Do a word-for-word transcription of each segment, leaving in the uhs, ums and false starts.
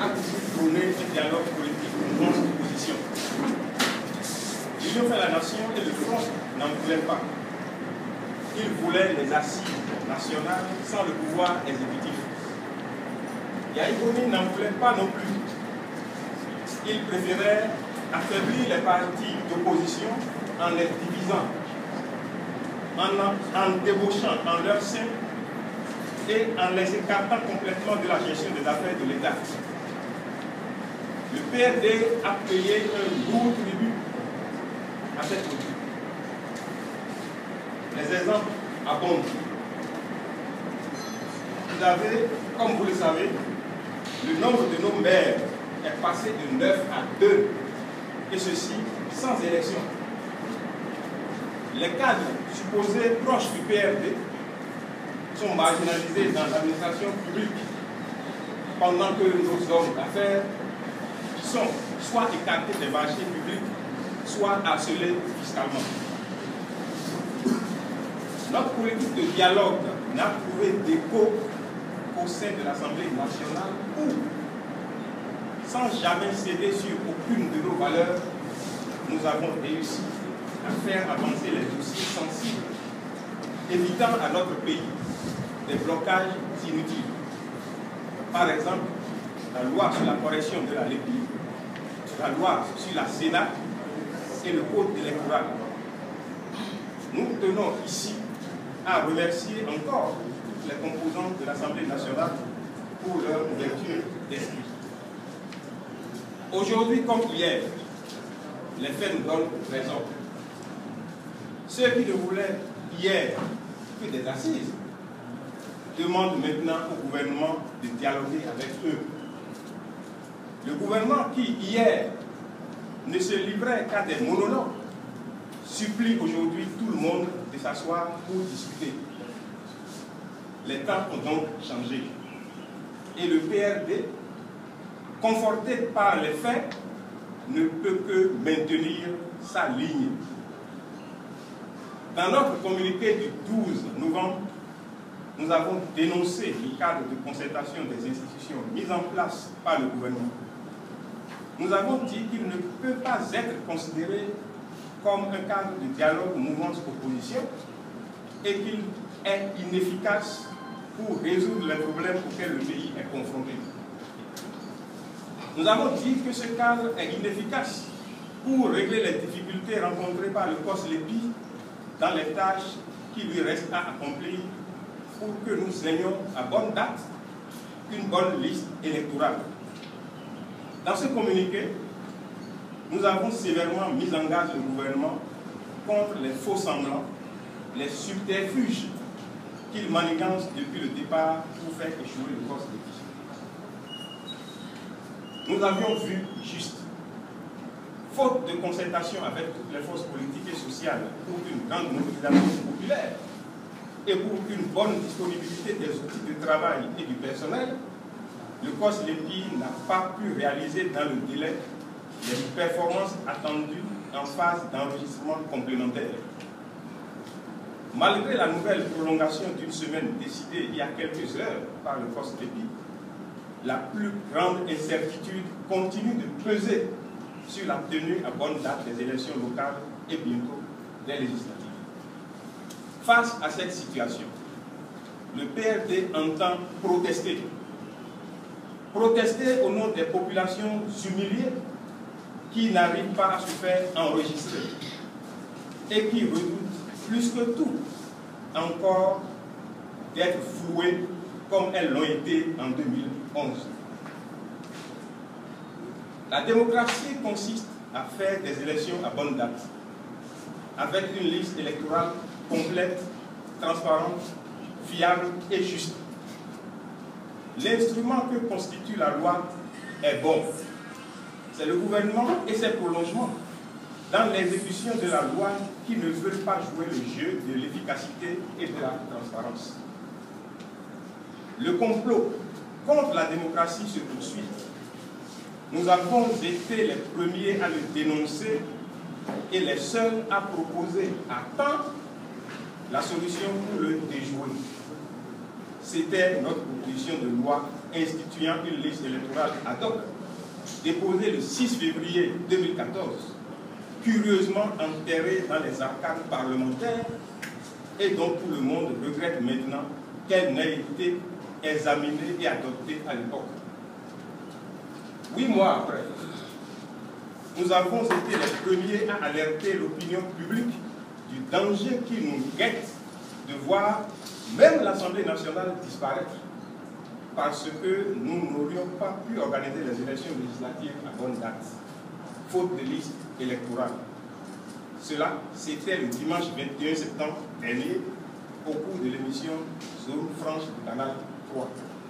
a toujours prôné un dialogue politique contre l'opposition. L'Union fait la nation et le Front n'en voulait pas. Il voulait les assises nationales sans le pouvoir exécutif. Yahya Jammeh n'en voulait pas non plus. Il préférait affaiblir les partis d'opposition en les divisant, en, en débauchant en leur sein et en les écartant complètement de la gestion des affaires de l'État. Le P R D a payé un lourd tribut à cette politique. Les exemples abondent. Vous avez, comme vous le savez, le nombre de nos maires est passé de neuf à deux, et ceci sans élection. Les cadres supposés proches du P R D sont marginalisés dans l'administration publique, pendant que nos hommes d'affaires sont soit écartés des marchés publics, soit harcelés fiscalement. Notre politique de dialogue n'a trouvé d'écho qu'au sein de l'Assemblée nationale où, sans jamais céder sur aucune de nos valeurs, nous avons réussi à faire avancer les dossiers sensibles, évitant à notre pays des blocages inutiles. Par exemple, la loi sur la correction de la lépine, la loi sur la Sénat et le code électoral. Nous tenons ici à remercier encore les composantes de l'Assemblée nationale pour leur ouverture d'esprit. Aujourd'hui comme hier, les faits nous donnent raison. Ceux qui ne voulaient hier que des assises demandent maintenant au gouvernement de dialoguer avec eux. Le gouvernement qui, hier, ne se livrait qu'à des monologues, supplie aujourd'hui tout le monde de s'asseoir pour discuter. Les temps ont donc changé. Et le P R D, conforté par les faits, ne peut que maintenir sa ligne. Dans notre communiqué du douze novembre, nous avons dénoncé le cadre de concertation des institutions mis en place par le gouvernement. Nous avons dit qu'il ne peut pas être considéré comme un cadre de dialogue mouvement-opposition et qu'il est inefficace pour résoudre les problèmes auxquels le pays est confronté. Nous avons dit que ce cadre est inefficace pour régler les difficultés rencontrées par le COSLEPI dans les tâches qui lui restent à accomplir pour que nous ayons à bonne date une bonne liste électorale. Dans ce communiqué, nous avons sévèrement mis en garde le gouvernement contre les faux semblants, les subterfuges qu'il manigance depuis le départ pour faire échouer le COSLEPI. Nous avions vu juste. Faute de concertation avec toutes les forces politiques et sociales pour une grande mobilisation populaire et pour une bonne disponibilité des outils de travail et du personnel, le COSLEPI n'a pas pu réaliser dans le délai les performances attendues en phase d'enregistrement complémentaire. Malgré la nouvelle prolongation d'une semaine décidée il y a quelques heures par le COSLEPI, la plus grande incertitude continue de peser sur la tenue à bonne date des élections locales et bientôt des législatives. Face à cette situation, le P R D entend protester. Protester au nom des populations humiliées qui n'arrivent pas à se faire enregistrer et qui redoutent plus que tout encore d'être flouées comme elles l'ont été en deux mille onze. La démocratie consiste à faire des élections à bonne date, avec une liste électorale complète, transparente, fiable et juste. L'instrument que constitue la loi est bon. C'est le gouvernement et ses prolongements dans l'exécution de la loi qui ne veulent pas jouer le jeu de l'efficacité et de la transparence. Le complot contre la démocratie se poursuit. Nous avons été les premiers à le dénoncer et les seuls à proposer à temps la solution pour le déjouer. C'était notre proposition de loi instituant une liste électorale ad hoc, déposée le six février deux mille quatorze, curieusement enterrée dans les arcanes parlementaires et dont tout le monde regrette maintenant qu'elle n'ait été examinée et adoptée à l'époque. Huit mois après, nous avons été les premiers à alerter l'opinion publique du danger qui nous guette de voir même l'Assemblée nationale disparaître parce que nous n'aurions pas pu organiser les élections législatives à bonne date, faute de liste électorale. Cela, c'était le dimanche vingt et un septembre dernier, au cours de l'émission Zone Franche du Canal trois.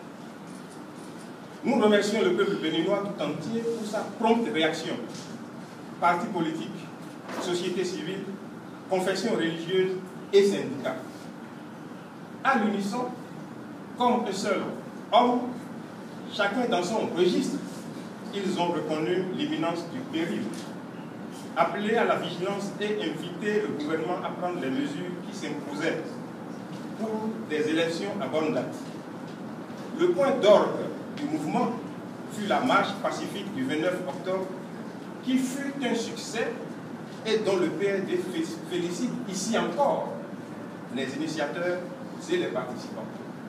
Nous remercions le peuple béninois tout entier pour sa prompte réaction. Partis politiques, sociétés civiles, confessions religieuses et syndicats. À l'unisson, comme un seul homme, chacun dans son registre, ils ont reconnu l'imminence du péril, appelé à la vigilance et invité le gouvernement à prendre les mesures qui s'imposaient pour des élections à bonne date. Le point d'ordre du mouvement fut la marche pacifique du vingt-neuf octobre qui fut un succès et dont le P R D félicite ici encore les initiateurs et les participants.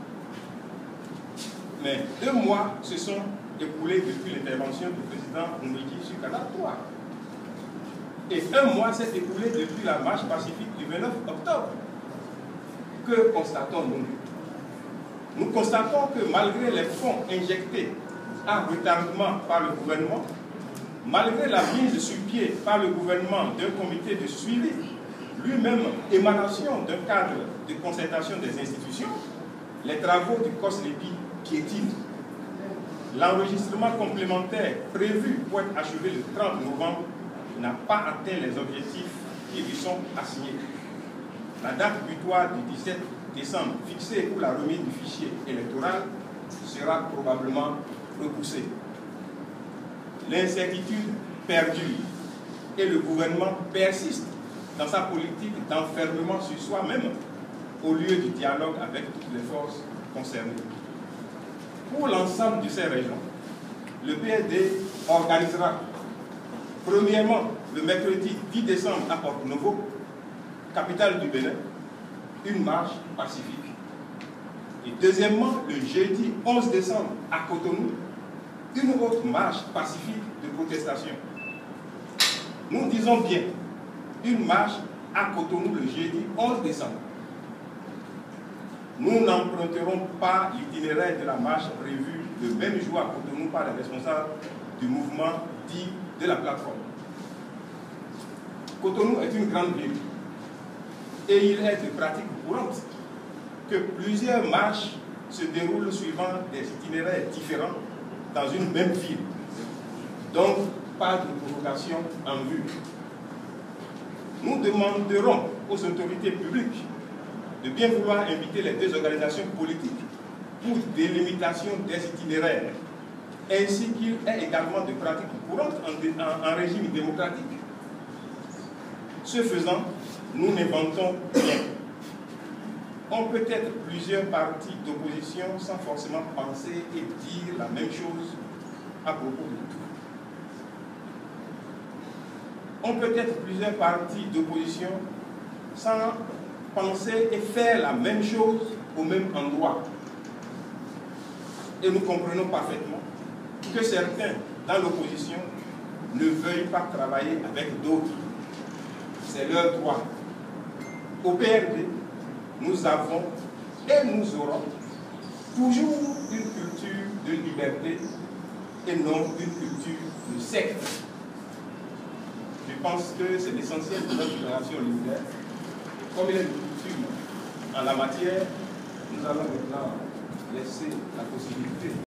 Mais deux mois se sont écoulés depuis l'intervention du président Mbeki sur Canal trois. Et un mois s'est écoulé depuis la marche pacifique du vingt-neuf octobre. Que constatons-nous? Nous constatons que malgré les fonds injectés à retardement par le gouvernement, malgré la mise sur pied par le gouvernement d'un comité de suivi, lui-même émanation d'un cadre de concertation des institutions, les travaux du COSLEPI piétinent. L'enregistrement complémentaire prévu pour être achevé le trente novembre n'a pas atteint les objectifs qui lui sont assignés. La date butoir du dix-sept décembre fixée pour la remise du fichier électoral sera probablement repoussée. L'incertitude perdure et le gouvernement persiste dans sa politique d'enfermement sur soi-même au lieu du dialogue avec toutes les forces concernées. Pour l'ensemble de ces régions, le P R D organisera premièrement le mercredi dix décembre à Porto-Novo, capitale du Bénin, une marche pacifique. Et deuxièmement, le jeudi onze décembre à Cotonou, une autre marche pacifique de protestation. Nous disons bien une marche à Cotonou le jeudi onze décembre. Nous n'emprunterons pas l'itinéraire de la marche prévue le même jour à Cotonou par les responsables du mouvement dit de la plateforme. Cotonou est une grande ville et il est de pratique courante que plusieurs marches se déroulent suivant des itinéraires différents dans une même ville. Donc, pas de provocation en vue. Nous demanderons aux autorités publiques de bien vouloir inviter les deux organisations politiques pour délimitation des itinéraires, ainsi qu'il est également de pratique courante en, en, en régime démocratique. Ce faisant, nous n'inventons rien. On peut être plusieurs partis d'opposition sans forcément penser et dire la même chose à propos de tout. On peut être plusieurs partis d'opposition sans penser et faire la même chose au même endroit. Et nous comprenons parfaitement que certains dans l'opposition ne veuillent pas travailler avec d'autres. C'est leur droit. Au P R D, nous avons et nous aurons toujours une culture de liberté et non une culture de secte. Je pense que c'est l'essentiel de notre génération linéaire. Comme il est de coutume en la matière, nous allons maintenant laisser la possibilité